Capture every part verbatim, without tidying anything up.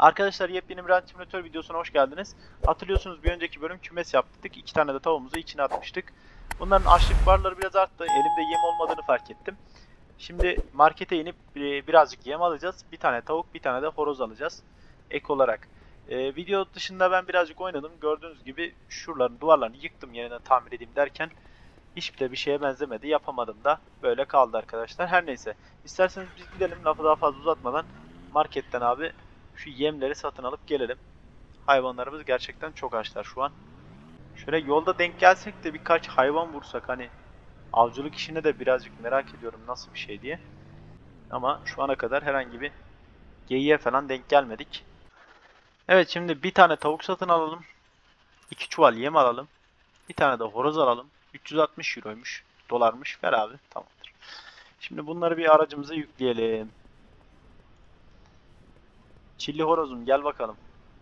Arkadaşlar yepyeni bir Ranch Simulator videosuna hoş geldiniz. Hatırlıyorsunuz bir önceki bölüm kümes yaptık. İki tane de tavuğumuzu içine atmıştık. Bunların açlık barları biraz arttı. Elimde yem olmadığını fark ettim. Şimdi markete inip birazcık yem alacağız. Bir tane tavuk, bir tane de horoz alacağız. Ek olarak. Ee, video dışında ben birazcık oynadım. Gördüğünüz gibi şuraların duvarlarını yıktım yeniden tamir edeyim derken hiçbir de bir şeye benzemedi. Yapamadım da böyle kaldı arkadaşlar. Her neyse. İsterseniz biz gidelim lafı daha fazla uzatmadan marketten abi şu yemleri satın alıp gelelim. Hayvanlarımız gerçekten çok açlar şu an. Şöyle yolda denk gelsek de birkaç hayvan vursak hani avcılık işine de birazcık merak ediyorum nasıl bir şey diye. Ama şu ana kadar herhangi bir geyiğe falan denk gelmedik. Evet şimdi bir tane tavuk satın alalım. iki çuval yem alalım. Bir tane de horoz alalım. üç yüz altmış euroymuş. Dolarmış. Ver abi. Tamamdır. Şimdi bunları bir aracımıza yükleyelim. Çilli horozum gel bakalım.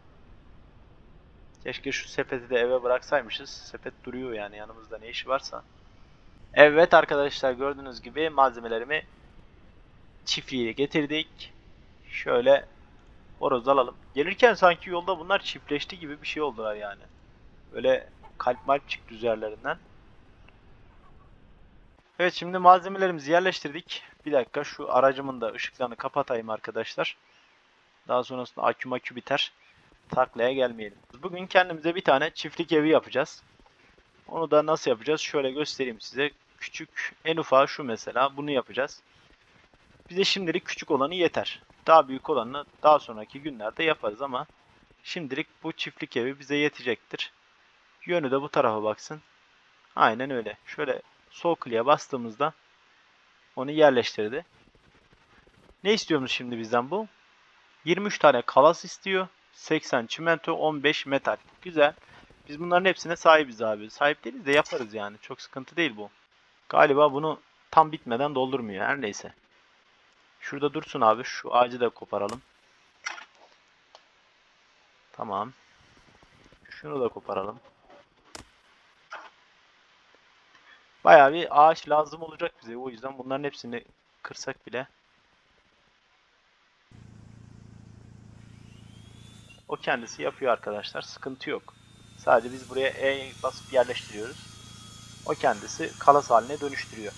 Keşke şu sepeti de eve bıraksaymışız. Sepet duruyor yani yanımızda ne işi varsa. Evet arkadaşlar gördüğünüz gibi malzemelerimi çiftliğe getirdik. Şöyle horoz alalım. Gelirken sanki yolda bunlar çiftleşti gibi bir şey oldular yani. Böyle kalp malp çıktı üzerlerinden. Evet şimdi malzemelerimizi yerleştirdik. Bir dakika şu aracımın da ışıklarını kapatayım arkadaşlar. Daha sonrasında akü makü biter. Taklaya gelmeyelim. Bugün kendimize bir tane çiftlik evi yapacağız. Onu da nasıl yapacağız? Şöyle göstereyim size. Küçük, en ufağı şu mesela. Bunu yapacağız. Bize şimdilik küçük olanı yeter. Daha büyük olanı daha sonraki günlerde yaparız ama şimdilik bu çiftlik evi bize yetecektir. Yönü de bu tarafa baksın. Aynen öyle. Şöyle sol kliğe bastığımızda onu yerleştirdi. Ne istiyormuş şimdi bizden bu? yirmi üç tane kalas istiyor. seksen çimento, on beş metal. Güzel. Biz bunların hepsine sahibiz abi. Sahip değiliz de yaparız yani. Çok sıkıntı değil bu. Galiba bunu tam bitmeden doldurmuyor. Her neyse. Şurada dursun abi. Şu ağacı da koparalım. Tamam. Şunu da koparalım. Bayağı bir ağaç lazım olacak bize. O yüzden bunların hepsini kırsak bile. O kendisi yapıyor arkadaşlar. Sıkıntı yok. Sadece biz buraya E basıp yerleştiriyoruz. O kendisi kalas haline dönüştürüyor.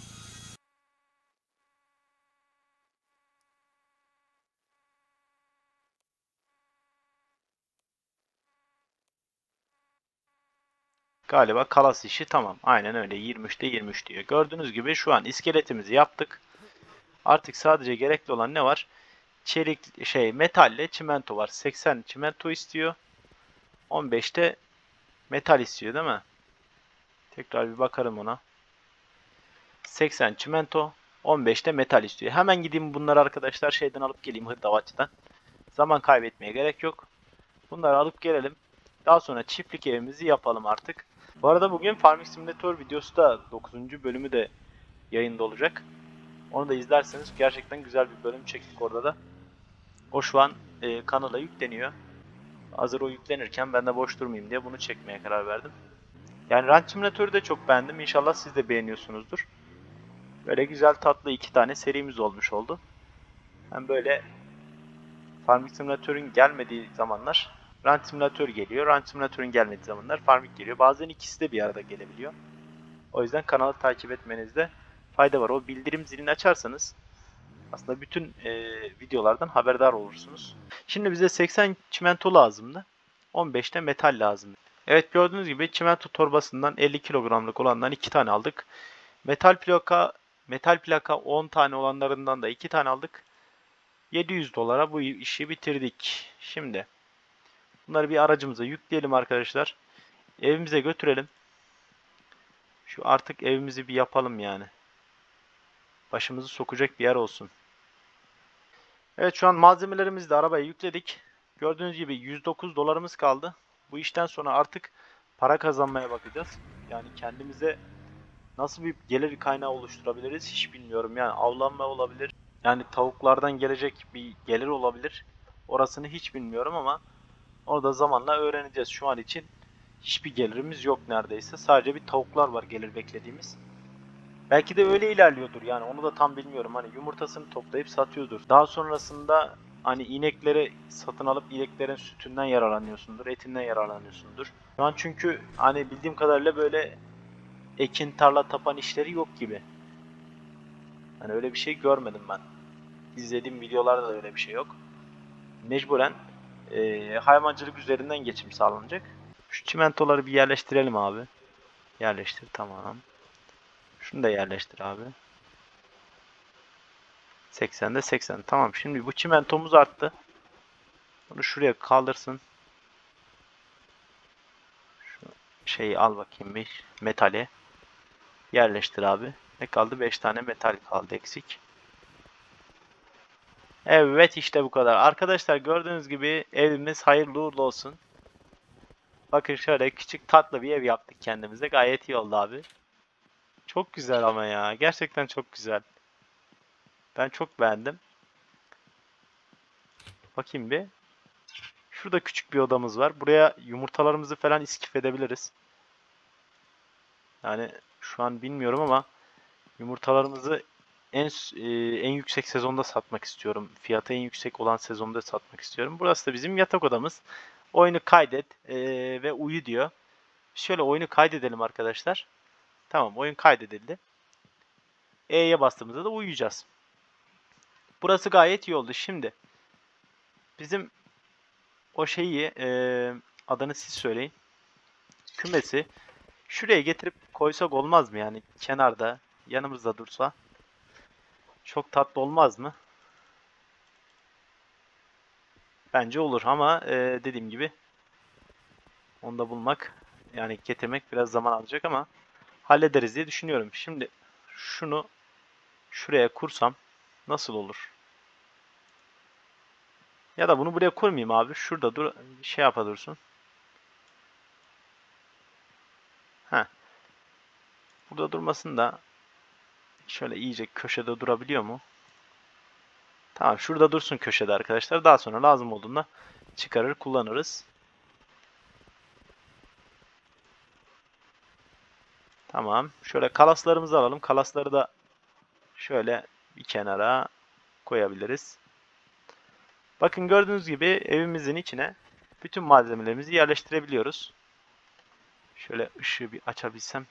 Galiba kalas işi tamam. Aynen öyle. yirmi üçte yirmi üç diyor. Gördüğünüz gibi şu an iskeletimizi yaptık. Artık sadece gerekli olan ne var? Çelik şey metalle çimento var. seksen çimento istiyor. on beşte metal istiyor değil mi? Tekrar bir bakarım ona. seksen çimento, on beşte metal istiyor. Hemen gideyim bunları arkadaşlar şeyden alıp geleyim hırdavatçıdan. Zaman kaybetmeye gerek yok. Bunları alıp gelelim. Daha sonra çiftlik evimizi yapalım artık. Bu arada bugün Farming Simulator videosu da dokuzuncu bölümü de yayında olacak. Onu da izlerseniz gerçekten güzel bir bölüm çektik orada da. O şu an e, kanala yükleniyor. Hazır o yüklenirken ben de boş durmayayım diye bunu çekmeye karar verdim. Yani Ranch Simulator'u da çok beğendim. İnşallah siz de beğeniyorsunuzdur. Böyle güzel tatlı iki tane serimiz olmuş oldu. Hem böyle Farming Simulator'un gelmediği zamanlar Ranch Simulator geliyor. Ranch Simulator'un gelmediği zamanlar Farming geliyor. Bazen ikisi de bir arada gelebiliyor. O yüzden kanalı takip etmenizde fayda var. O bildirim zilini açarsanız aslında bütün e, videolardan haberdar olursunuz. Şimdi bize seksen çimento lazımdı. on beşte metal lazım. Evet gördüğünüz gibi çimento torbasından elli kilogramlık olandan iki tane aldık. Metal plaka metal plaka on tane olanlarından da iki tane aldık. yedi yüz dolara bu işi bitirdik. Şimdi bunları bir aracımıza yükleyelim arkadaşlar. Evimize götürelim. Şu artık evimizi bir yapalım yani. Başımızı sokacak bir yer olsun. Evet şu an malzemelerimizi de arabaya yükledik. Gördüğünüz gibi yüz dokuz dolarımız kaldı. Bu işten sonra artık para kazanmaya bakacağız. Yani kendimize nasıl bir gelir kaynağı oluşturabiliriz hiç bilmiyorum. Yani avlanma olabilir. Yani tavuklardan gelecek bir gelir olabilir. Orasını hiç bilmiyorum ama onu da zamanla öğreneceğiz. Şu an için hiçbir gelirimiz yok neredeyse. Sadece bir tavuklar var gelir beklediğimiz. Belki de öyle ilerliyordur yani onu da tam bilmiyorum. Hani yumurtasını toplayıp satıyordur. Daha sonrasında hani inekleri satın alıp ineklerin sütünden yararlanıyorsundur, etinden yararlanıyorsundur. Şu an çünkü hani bildiğim kadarıyla böyle ekin, tarla, tapan işleri yok gibi. Hani öyle bir şey görmedim ben. İzlediğim videolarda da öyle bir şey yok. Mecburen e, hayvancılık üzerinden geçim sağlanacak. Şu çimentoları bir yerleştirelim abi. Yerleştir, tamam. Şunu da yerleştir abi. seksende seksen. Tamam. Şimdi bu çimentomuz arttı. Bunu şuraya kaldırsın. Şu şeyi al bakayım bir. Metali. Yerleştir abi. Ne kaldı? beş tane metal kaldı eksik. Evet, işte bu kadar. Arkadaşlar gördüğünüz gibi evimiz hayırlı uğurlu olsun. Bakın şöyle küçük tatlı bir ev yaptık kendimize. Gayet iyi oldu abi. Çok güzel ama ya. Gerçekten çok güzel. Ben çok beğendim. Bakayım bir. Şurada küçük bir odamız var. Buraya yumurtalarımızı falan iskif edebiliriz. Yani şu an bilmiyorum ama yumurtalarımızı en e, en yüksek sezonda satmak istiyorum. Fiyatı en yüksek olan sezonda satmak istiyorum. Burası da bizim yatak odamız. Oyunu kaydet e, ve uyu diyor. Şöyle oyunu kaydedelim arkadaşlar. Tamam, oyun kaydedildi. E'ye bastığımızda da uyuyacağız. Burası gayet iyi oldu. Şimdi bizim o şeyi e, adını siz söyleyin. Kümesi şuraya getirip koysak olmaz mı yani? Kenarda yanımızda dursa çok tatlı olmaz mı? Bence olur ama e, dediğim gibi onu da bulmak, yani getirmek biraz zaman alacak ama hallederiz diye düşünüyorum. Şimdi şunu şuraya kursam nasıl olur? Ya da bunu buraya kurmayayım abi. Şurada dur, şey yapa dursun. Heh. Burada durmasın da şöyle iyice köşede durabiliyor mu? Tamam, şurada dursun köşede arkadaşlar. Daha sonra lazım olduğunda çıkarır kullanırız. Tamam. Şöyle kalaslarımızı alalım. Kalasları da şöyle bir kenara koyabiliriz. Bakın gördüğünüz gibi evimizin içine bütün malzemelerimizi yerleştirebiliyoruz. Şöyle ışığı bir açabilsem.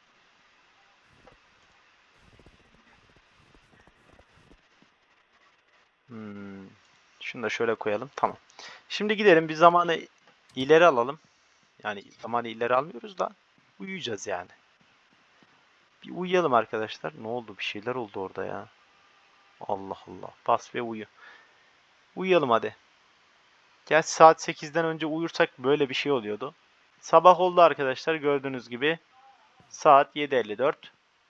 Hmm. Şunu da şöyle koyalım. Tamam. Şimdi gidelim bir zamanı ileri alalım. Yani zamanı ileri almıyoruz da uyuyacağız yani. Bir uyuyalım arkadaşlar. Ne oldu? Bir şeyler oldu orada ya. Allah Allah. Bas ve uyu. Uyuyalım hadi. Gerçi saat sekizden önce uyursak böyle bir şey oluyordu. Sabah oldu arkadaşlar gördüğünüz gibi. Saat yedi elli dört.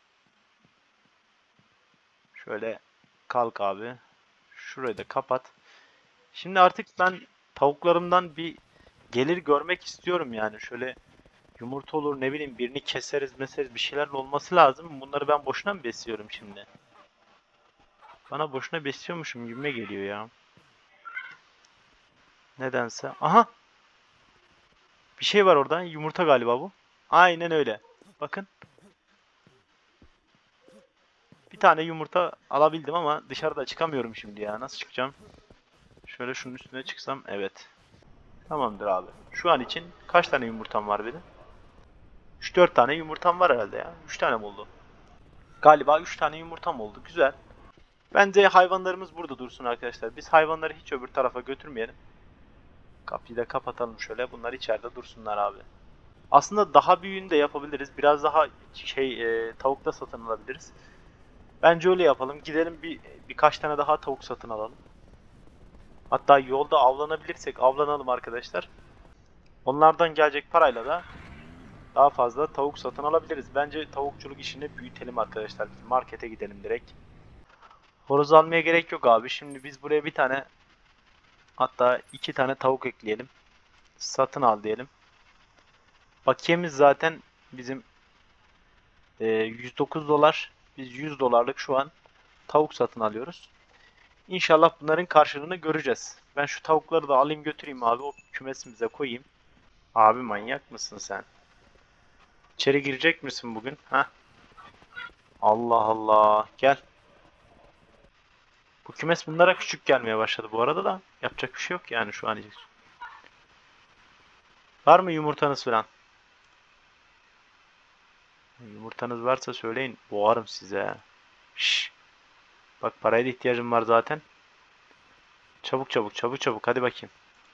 Şöyle kalk abi. Şurayı da kapat. Şimdi artık ben tavuklarımdan bir gelir görmek istiyorum yani. Şöyle yumurta olur, ne bileyim, birini keseriz meseriz, bir şeyler olması lazım. Bunları ben boşuna mı besliyorum şimdi? Bana boşuna besliyormuşum gibime geliyor ya. Nedense. Aha! Bir şey var orada. Yumurta galiba bu. Aynen öyle. Bakın. Bir tane yumurta alabildim ama dışarıda çıkamıyorum şimdi ya. Nasıl çıkacağım? Şöyle şunun üstüne çıksam. Evet. Tamamdır abi. Şu an için kaç tane yumurtam var benim? üç dört tane yumurtam var herhalde ya. üç tane mi oldu? Galiba üç tane yumurtam oldu. Güzel. Bence hayvanlarımız burada dursun arkadaşlar. Biz hayvanları hiç öbür tarafa götürmeyelim. Kapıyı da kapatalım şöyle. Bunlar içeride dursunlar abi. Aslında daha büyüğünü de yapabiliriz. Biraz daha şey e, tavuk da satın alabiliriz. Bence öyle yapalım. Gidelim bir birkaç tane daha tavuk satın alalım. Hatta yolda avlanabilirsek avlanalım arkadaşlar. Onlardan gelecek parayla da daha fazla tavuk satın alabiliriz. Bence tavukçuluk işini büyütelim arkadaşlar. Biz markete gidelim direkt. Horoz almaya gerek yok abi. Şimdi biz buraya bir tane, hatta iki tane tavuk ekleyelim. Satın al diyelim. Bakiyemiz zaten bizim e, yüz dokuz dolar. Biz yüz dolarlık şu an tavuk satın alıyoruz. İnşallah bunların karşılığını göreceğiz. Ben şu tavukları da alayım götüreyim abi. O kümesimize koyayım. Abi manyak mısın sen? İçeri girecek misin bugün? Ha? Allah Allah. Gel. Bu kümes bunlara küçük gelmeye başladı bu arada da. Yapacak bir şey yok yani şu an için. Var mı yumurtanız falan? Yumurtanız varsa söyleyin. Boğarım size. Şş. Bak paraya da ihtiyacım var zaten. Çabuk çabuk çabuk çabuk hadi bakayım.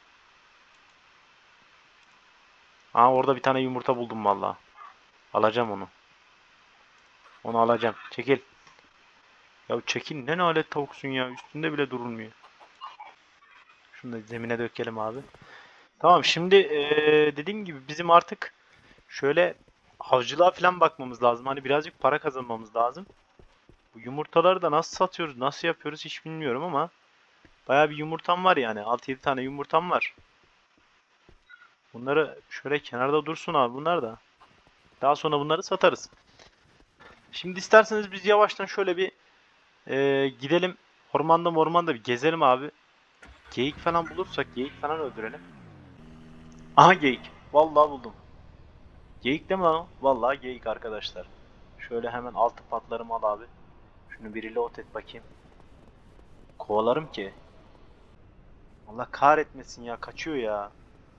Aa orada bir tane yumurta buldum valla. Alacağım onu. Onu alacağım. Çekil. Ya çekil ne nalet tavuksun ya. Üstünde bile durulmuyor. Şunu da zemine dökelim abi. Tamam şimdi ee, dediğim gibi bizim artık şöyle avcılığa falan bakmamız lazım. Hani birazcık para kazanmamız lazım. Bu yumurtaları da nasıl satıyoruz, nasıl yapıyoruz hiç bilmiyorum ama bayağı bir yumurtam var yani. altı yedi tane yumurtam var. Bunları şöyle kenarda dursun abi bunlar da. Daha sonra bunları satarız. Şimdi isterseniz biz yavaştan şöyle bir e, gidelim. Ormanda ormanda bir gezelim abi. Geyik falan bulursak geyik falan öldürelim. Aha geyik. Vallahi buldum. Geyik değil mi lan o? Vallahi geyik arkadaşlar. Şöyle hemen altı patlarımı al abi. Şunu biriyle ot et bakayım. Kovalarım ki. Allah kahretmesin ya kaçıyor ya.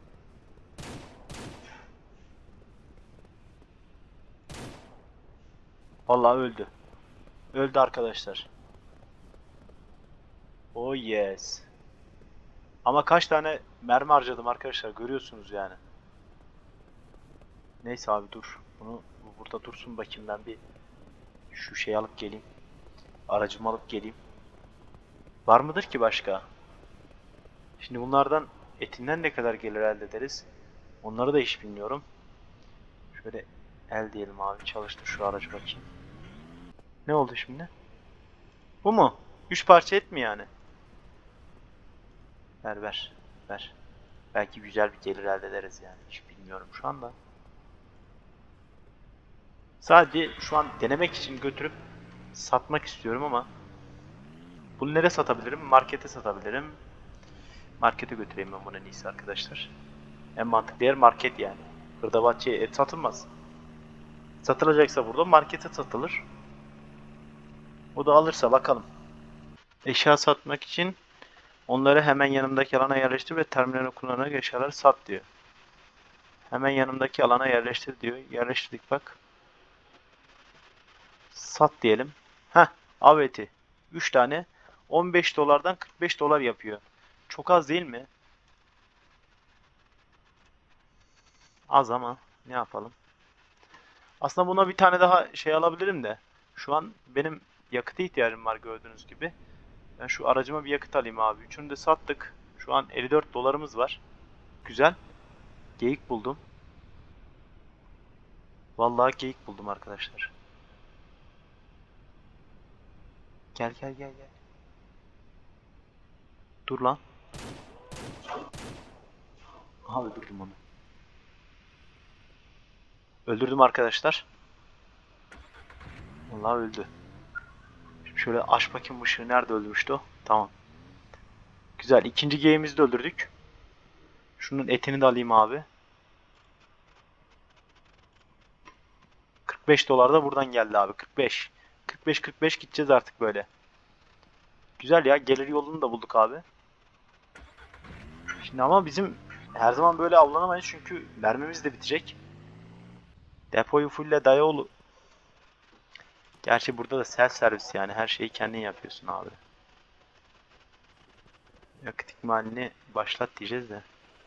Vallahi öldü. Öldü arkadaşlar. Oh yes. Ama kaç tane mermi harcadım arkadaşlar görüyorsunuz yani. Neyse abi dur. Bunu bu burada dursun bakayım ben bir şu şeyi alıp geleyim. Aracımı alıp geleyim. Var mıdır ki başka? Şimdi bunlardan etinden ne kadar gelir elde ederiz? Onları da hiç bilmiyorum. Şöyle el diyelim abi çalıştır şu aracı bakayım. Ne oldu şimdi? Bu mu? Üç parça et mi yani? Ver ver ver. Belki güzel bir gelir elde ederiz yani. Hiç bilmiyorum şu anda. Sadece şu an denemek için götürüp satmak istiyorum ama bunu nereye satabilirim? Markete satabilirim. Markete götüreyim ben bunu en iyisi arkadaşlar. En mantıklı yer market yani. Hırdavatçıya et satılmaz. Satılacaksa burada markete satılır. O da alırsa bakalım. Eşya satmak için onları hemen yanımdaki alana yerleştir ve terminal kullanarak eşyaları sat diyor. Hemen yanımdaki alana yerleştir diyor. Yerleştirdik bak. Sat diyelim. Heh, av eti. üç tane. on beş dolardan kırk beş dolar yapıyor. Çok az değil mi? Az ama ne yapalım? Aslında buna bir tane daha şey alabilirim de. Şu an benim yakıta ihtiyacım var gördüğünüz gibi. Ben şu aracıma bir yakıt alayım abi. Üçünü de sattık. Şu an elli dört dolarımız var. Güzel. Geyik buldum. Vallahi geyik buldum arkadaşlar. Gel gel gel gel. Dur lan. Aha öldürdüm onu. Öldürdüm arkadaşlar. Vallahi öldü. Şimdi şöyle aç bakayım ışığı nerede öldürmüştü o? Tamam. Güzel. İkinci geyimizi de öldürdük. Şunun etini de alayım abi. kırk beş dolar da buradan geldi abi. kırk beş. kırk beş kırk beş gideceğiz artık böyle. Güzel ya. Gelir yolunu da bulduk abi. Şimdi ama bizim her zaman böyle avlanamayız çünkü mermimiz de bitecek. Depoyu fulle dayıoğlu. Gerçi burada da self servis yani her şeyi kendin yapıyorsun abi. Yakıt ikmalini başlat diyeceğiz de.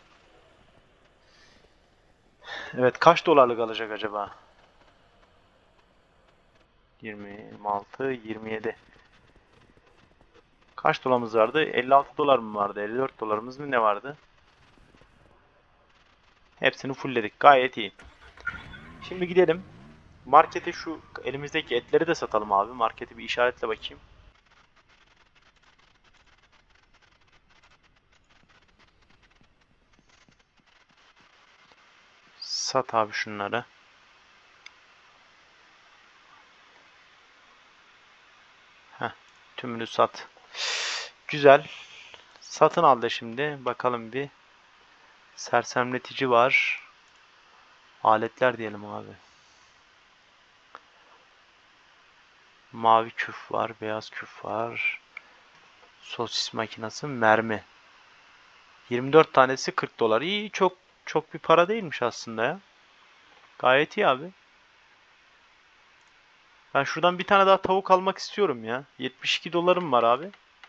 Evet kaç dolarlık alacak acaba? yirmi, yirmi altı, yirmi yedi. Kaç dolarımız vardı? elli altı dolar mı vardı? elli dört dolarımız mı ne vardı? Hepsini fullledik. Gayet iyi. Şimdi gidelim. Markete şu elimizdeki etleri de satalım abi. Marketi bir işaretle bakayım. Sat abi şunları. Heh, tümünü sat. Güzel. Satın aldı şimdi. Bakalım bir. Sersemletici var. Aletler diyelim abi. Mavi küf var. Beyaz küf var. Sosis makinesi, mermi. yirmi dört tanesi kırk dolar. İyi, çok çok bir para değilmiş aslında ya. Gayet iyi abi. Ben şuradan bir tane daha tavuk almak istiyorum ya. yetmiş iki dolarım var abi.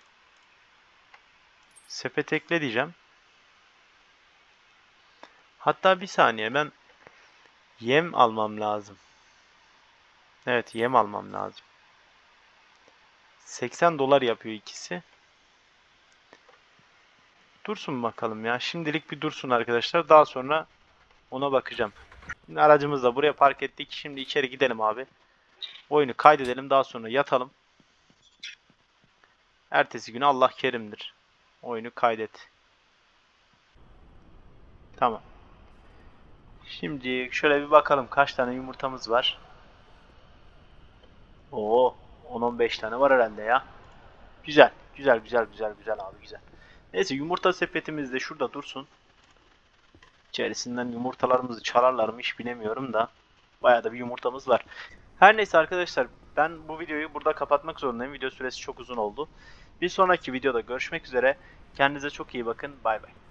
Sepet ekle diyeceğim. Hatta bir saniye, ben yem almam lazım. Evet, yem almam lazım. seksen dolar yapıyor ikisi. Dursun bakalım ya. Şimdilik bir dursun arkadaşlar. Daha sonra ona bakacağım. Şimdi aracımızı da buraya park ettik. Şimdi içeri gidelim abi. Oyunu kaydedelim. Daha sonra yatalım. Ertesi günü Allah kerimdir. Oyunu kaydet. Tamam. Şimdi şöyle bir bakalım kaç tane yumurtamız var. Oo, on on beş tane var herhalde ya. Güzel. Güzel güzel güzel güzel abi, güzel. Neyse, yumurta sepetimiz de şurada dursun. İçerisinden yumurtalarımızı çalarlar mı hiç bilemiyorum da. Bayağı da bir yumurtamız var. Her neyse arkadaşlar, ben bu videoyu burada kapatmak zorundayım. Video süresi çok uzun oldu. Bir sonraki videoda görüşmek üzere. Kendinize çok iyi bakın. Bay bay.